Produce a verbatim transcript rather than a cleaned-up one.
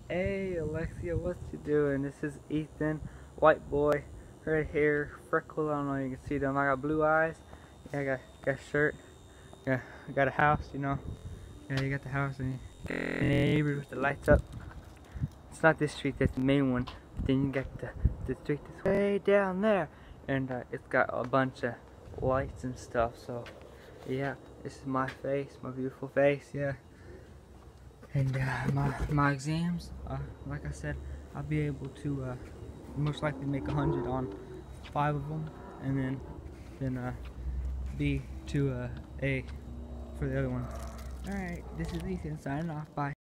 Hey Alexia, what you doing? This is Ethan, white boy, red hair, freckles. I don't know if you can see them. I got blue eyes. Yeah, I got got a shirt. Yeah, I got a house. You know. Yeah, you got the house and your neighbors with the lights up. It's not this street. That's the main one. But then you got the the street that's way down there, and uh, it's got a bunch of lights and stuff. So yeah, this is my face, my beautiful face. Yeah. And uh, my, my exams, uh, like I said, I'll be able to uh, most likely make a hundred on five of them, and then then uh, B to uh, A for the other one. Alright, this is Ethan signing off. Bye.